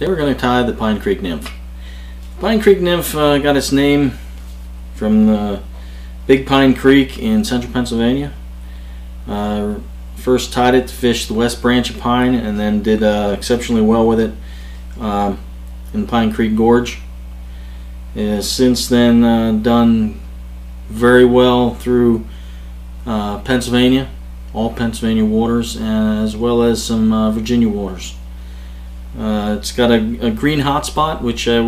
Today we're going to tie the Pine Creek Nymph. Pine Creek Nymph got its name from the Big Pine Creek in central Pennsylvania. First tied it to fish the West Branch of Pine, and then did exceptionally well with it in the Pine Creek Gorge. It has since then done very well through Pennsylvania, all Pennsylvania waters, as well as some Virginia waters. It's got a green hotspot, which I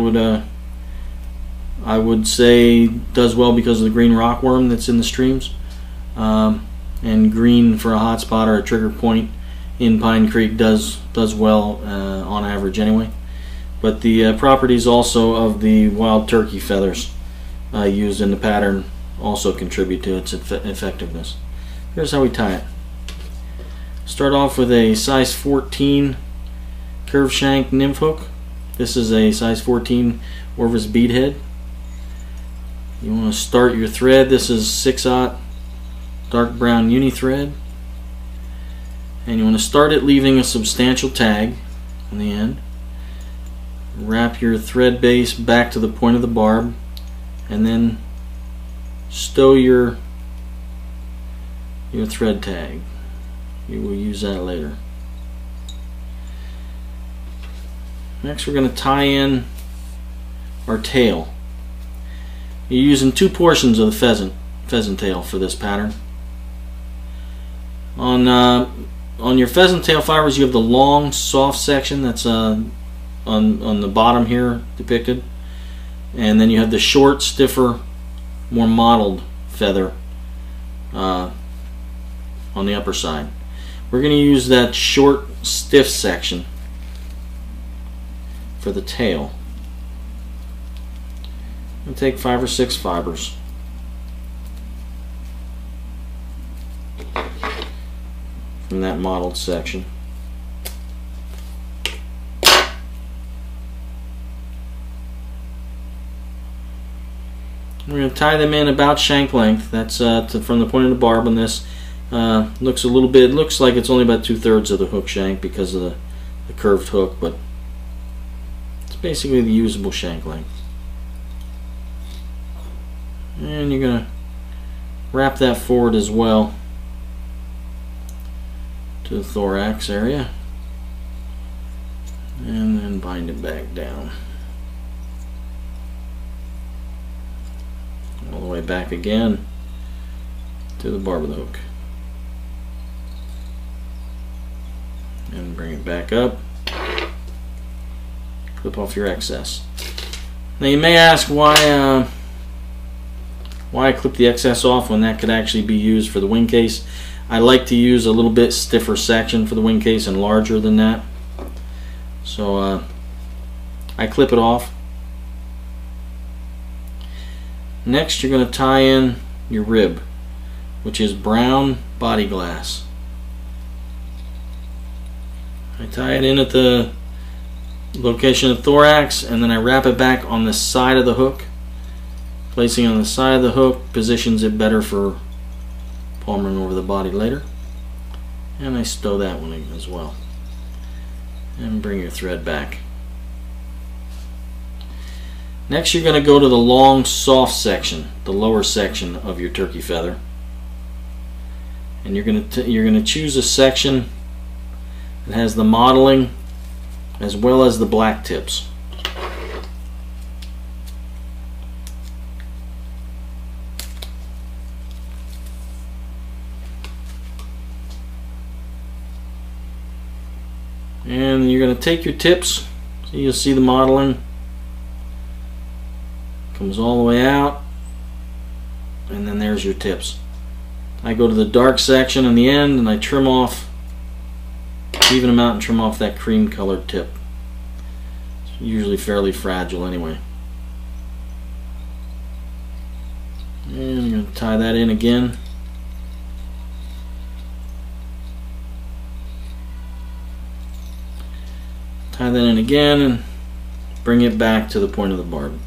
would say does well because of the green rockworm that's in the streams. And green for a hotspot or a trigger point in Pine Creek does well on average anyway. But the properties also of the wild turkey feathers used in the pattern also contribute to its effectiveness. Here's how we tie it. Start off with a size 14 curved shank nymph hook. This is a size 14 Orvis beadhead. You want to start your thread. This is 6/0 dark brown uni thread, and you want to start it leaving a substantial tag on the end. Wrap your thread base back to the point of the barb, and then stow your thread tag. You will use that later. Next, we're going to tie in our tail. You're using 2 portions of the pheasant tail for this pattern. On your pheasant tail fibers, you have the long, soft section that's on the bottom here depicted, and then you have the short, stiffer, more mottled feather on the upper side. We're going to use that short, stiff section for the tail. And take 5 or 6 fibers. From that mottled section. We're going to tie them in about shank length. That's from the point of the barb on this. Looks like it's only about 2/3 of the hook shank because of the curved hook, but it's basically the usable shank length. And you're going to wrap that forward as well to the thorax area, and then bind it back down all the way back again to the barb of the hook, and bring it back up. Clip off your excess. Now you may ask why I clip the excess off when that could actually be used for the wing case. I like to use a little bit stiffer section for the wing case and larger than that. So I clip it off. Next, you're going to tie in your rib, which is brown body glass. I tie it in at the location of the thorax, and then I wrap it back on the side of the hook. Placing on the side of the hook positions it better for palmering over the body later. And I stow that one in as well. And bring your thread back. Next, you're going to go to the long, soft section, the lower section of your turkey feather. And you're going to choose a section that has the mottling as well as the black tips. And you're going to take your tips, so you'll see the mottling comes all the way out, and then there's your tips. I go to the dark section on the end and I trim off, even them out and trim off that cream colored tip. It's usually fairly fragile anyway. And I'm going to tie that in again. Tie that in again and bring it back to the point of the barb.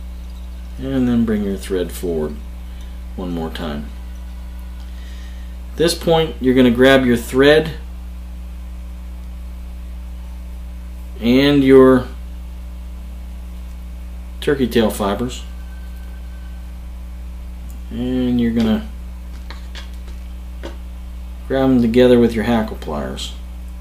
And then bring your thread forward one more time. this point, you're going to grab your thread and your turkey tail fibers, and you're going to grab them together with your hackle pliers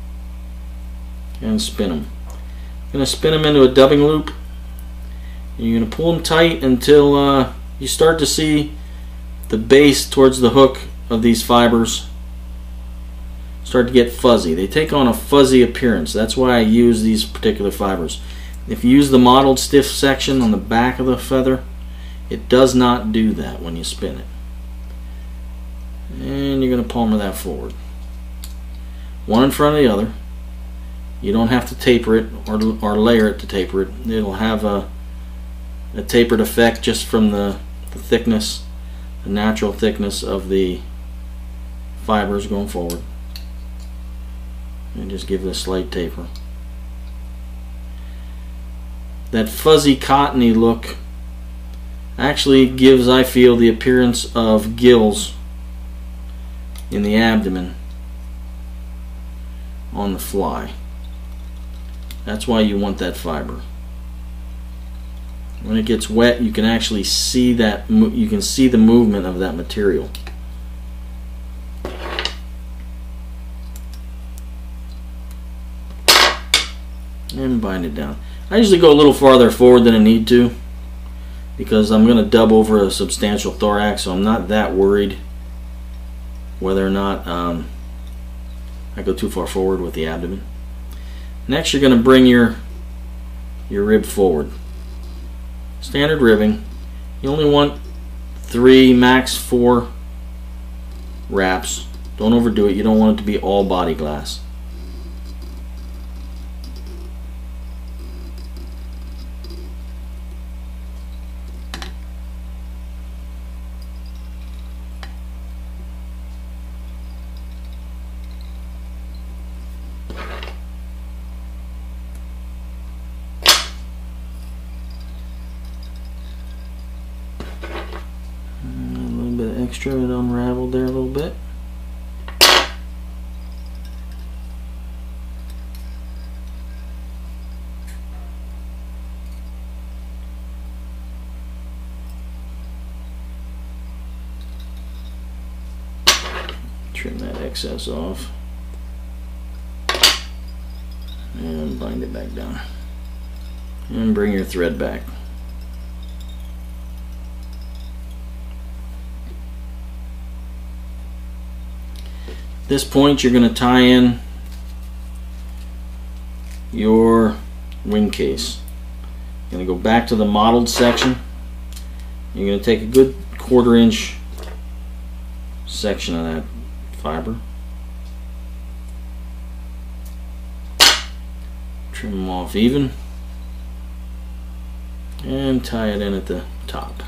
and spin them. You're going to spin them into a dubbing loop. You're going to pull them tight until you start to see the base towards the hook of these fibers start to get fuzzy. They take on a fuzzy appearance. That's why I use these particular fibers. If you use the mottled stiff section on the back of the feather, it does not do that when you spin it. And you're going to palmer that forward, one in front of the other. You don't have to taper it or layer it to taper it. It'll have a tapered effect just from the thickness, the natural thickness of the fibers going forward. And just give it a slight taper. That fuzzy cottony look actually gives, I feel, the appearance of gills in the abdomen on the fly. That's why you want that fiber. When it gets wet, you can actually see that, you can see the movement of that material. And bind it down. I usually go a little farther forward than I need to because I'm going to dub over a substantial thorax, so I'm not that worried whether or not I go too far forward with the abdomen. Next, you're going to bring your rib forward. Standard ribbing. You only want 3, max 4 wraps. Don't overdo it. You don't want it to be all body glass. Extra, it unraveled there a little bit. Trim that excess off and bind it back down and bring your thread back. This point, you're going to tie in your wing case. You're going to go back to the mottled section. You're going to take a good 1/4 inch section of that fiber, trim them off even, and tie it in at the top.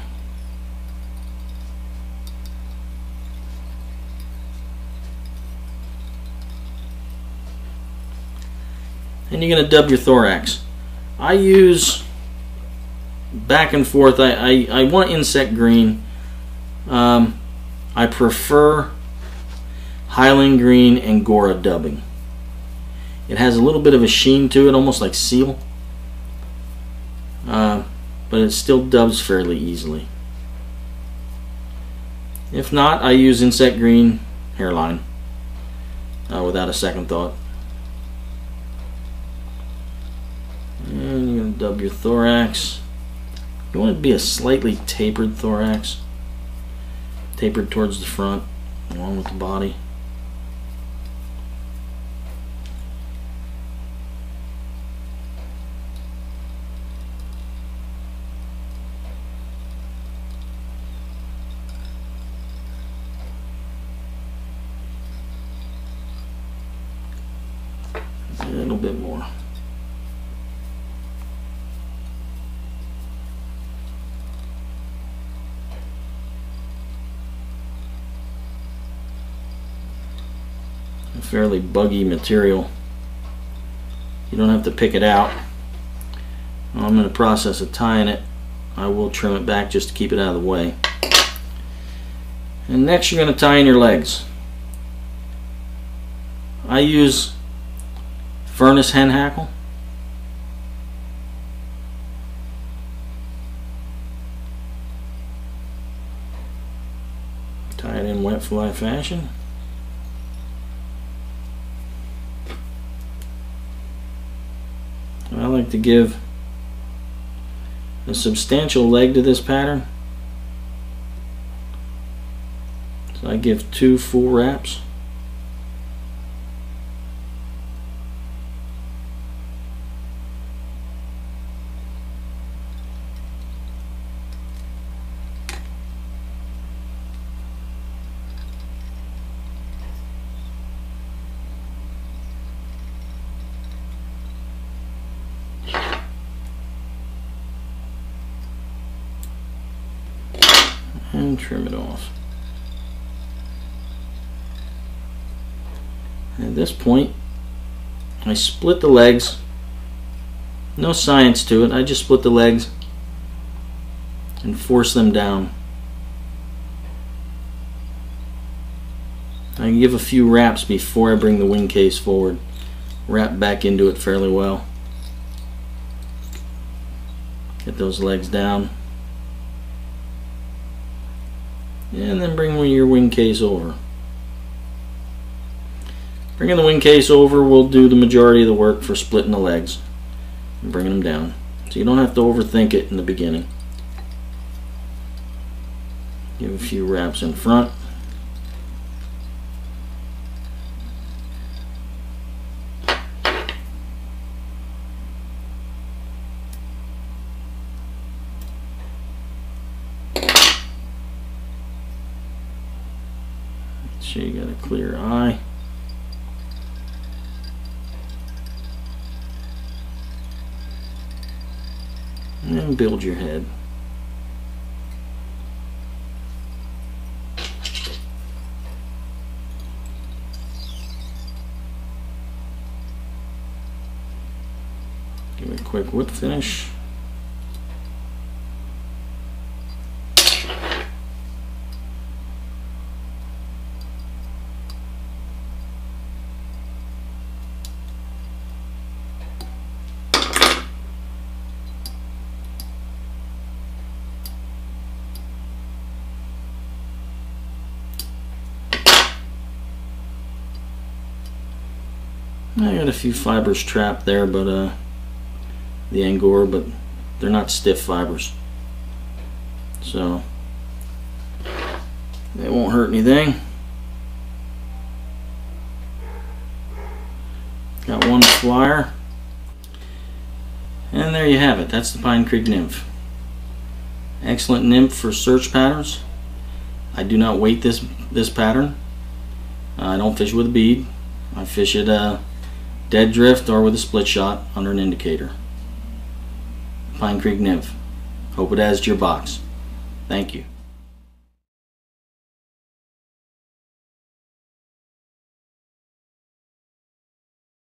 And you're going to dub your thorax. I use back and forth. I want insect green. I prefer Highland green and Gora dubbing. It has a little bit of a sheen to it, almost like seal. But it still dubs fairly easily. If not, I use insect green hairline without a second thought. And you're going to dub your thorax. You want it to be a slightly tapered thorax, tapered towards the front along with the body. A little bit more. A fairly buggy material. You don't have to pick it out. I'm in the process of tying it. I will trim it back just to keep it out of the way. And next you're going to tie in your legs. I use furnace hen hackle. Tie it in wet fly fashion. I like to give a substantial leg to this pattern, so I give 2 full wraps. And trim it off. At this point, I split the legs. No science to it. I just split the legs and force them down. I can give a few wraps before I bring the wing case forward. Wrap back into it fairly well. Get those legs down. And then bring your wing case over. Bringing the wing case over will do the majority of the work for splitting the legs and bringing them down. So you don't have to overthink it in the beginning. Give a few wraps in front. Make sure you got a clear eye. And then build your head. Give it a quick whip finish. I got a few fibers trapped there, but the Angora, but they're not stiff fibers, so they won't hurt anything. Got one flyer, and there you have it. That's the Pine Creek Nymph. Excellent nymph for search patterns. I do not weight this pattern. I don't fish with a bead. I fish it dead drift or with a split shot under an indicator. Pine Creek Nymph. Hope it adds to your box. Thank you.